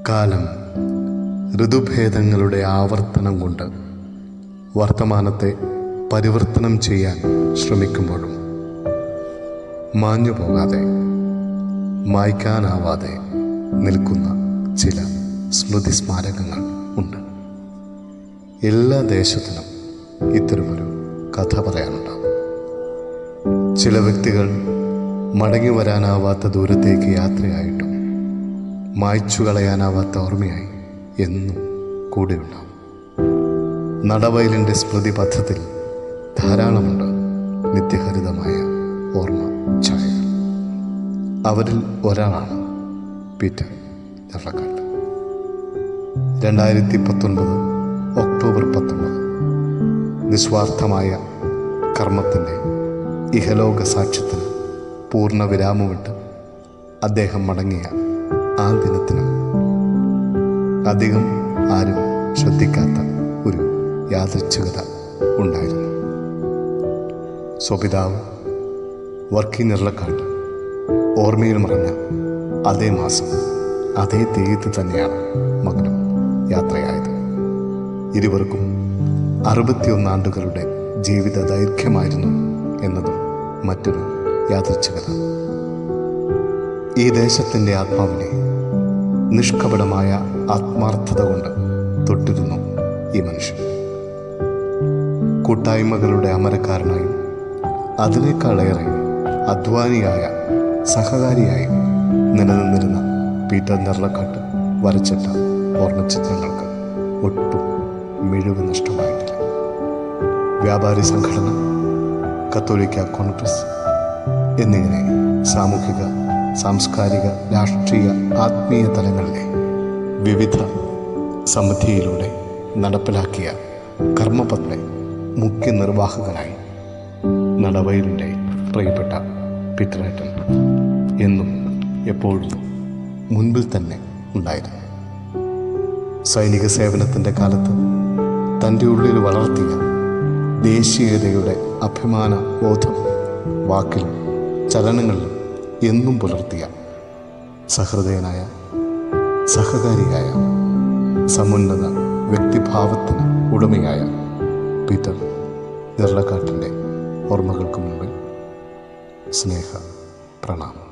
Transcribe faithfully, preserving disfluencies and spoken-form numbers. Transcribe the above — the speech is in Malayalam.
കാലം ഋതുഭേദങ്ങളുടെ ആവർത്തനം കൊണ്ട് വർത്തമാനത്തെ പരിവർത്തനം ചെയ്യാൻ ശ്രമിക്കുമ്പോഴും മാഞ്ഞു പോകാതെ മായ്ക്കാനാവാതെ നിൽക്കുന്ന ചില സ്മൃതി സ്മാരകങ്ങൾ ഉണ്ട്. എല്ലാ ദേശത്തിനും ഇത്തരമൊരു കഥ പറയാനുണ്ടാകും. ചില വ്യക്തികൾ മടങ്ങി വരാനാവാത്ത ദൂരത്തേക്ക് യാത്രയായിട്ടും മായ്ച്ചു കളയാനാവാത്ത ഓർമ്മയായി എന്നും കൂടെയുണ്ടാവും. നടവയലിൻ്റെ സ്മൃതി പഥത്തിൽ ധാരാളമുണ്ട് നിത്യഹരിതമായ ഓർമ്മ ഛായകൾ. അവരിൽ ഒരാളാണ് പീറ്റർ ഞെർലക്കാട്ട്. രണ്ടായിരത്തി പത്തൊൻപത് ഒക്ടോബർ പത്തൊമ്പത് നിസ്വാർത്ഥമായ കർമ്മത്തിൻ്റെ ഇഹലോക സാക്ഷ്യത്തിന് പൂർണ്ണ വിരാമമിട്ട് അദ്ദേഹം മടങ്ങിയ ആ ദിനത്തിനും അധികം ആരും ശ്രദ്ധിക്കാത്ത ഒരു യാദൃച്ഛികത ഉണ്ടായിരുന്നു. സ്വപിതാവ് വർക്കി ഞെർലക്കാട്ട് ഓർമ്മയിൽ മറഞ്ഞ അതേ മാസം അതേ തീയതി തന്നെയാണ് മകനും യാത്രയായത്. ഇരുവർക്കും അറുപത്തിയൊന്നാണ്ടുകളുടെ ജീവിത ദൈർഘ്യമായിരുന്നു എന്നതും മറ്റൊരു യാദൃച്ഛികത. ഈ ദേശത്തിൻ്റെ ആത്മാവിനെ നിഷ്കപടമായ ആത്മാർത്ഥത കൊണ്ട് തൊട്ടിരുന്നു ഈ മനുഷ്യൻ. കൂട്ടായ്മകളുടെ അമരക്കാരനായും അതിനേക്കാളേറെ അധ്വാനിയായ സഹകാരിയായും നിലനിന്നിരുന്ന പീറ്റർ ഞെർലക്കാട്ട് വരച്ചിട്ട ഓർമ്മചിത്രങ്ങൾക്ക് ഒട്ടും മിഴിവ് നഷ്ടമായിട്ടില്ല. വ്യാപാരി സംഘടന, കത്തോലിക്ക കോൺഗ്രസ് എന്നിങ്ങനെ സാമൂഹിക, സാംസ്കാരിക, രാഷ്ട്രീയ, ആത്മീയ തലങ്ങളിലെ വിവിധ സമിതിയിലൂടെ നടപ്പിലാക്കിയ കർമ്മപത്രെ മുഖ്യ നിർവാഹകനായി നടവയലിൻ്റെ പ്രിയപ്പെട്ട പീറ്ററേട്ടൻ എന്നും എപ്പോഴും മുൻപിൽ തന്നെ ഉണ്ടായിരുന്നു. സൈനിക സേവനത്തിൻ്റെ കാലത്ത് തൻ്റെ ഉള്ളിൽ വളർത്തിയ ദേശീയതയുടെ അഭിമാന ബോധം വാക്കിലും ചലനങ്ങളിലും എന്നും പുലർത്തിയ സഹൃദയനായ, സഹകാരിയായ, സമുന്നത വ്യക്തിഭാവത്തിന് ഉടമയായ പീറ്റർ ഞെർലക്കാട്ടിൻ്റെ ഓർമ്മകൾക്ക് മുമ്പിൽ സ്നേഹ പ്രണാമം.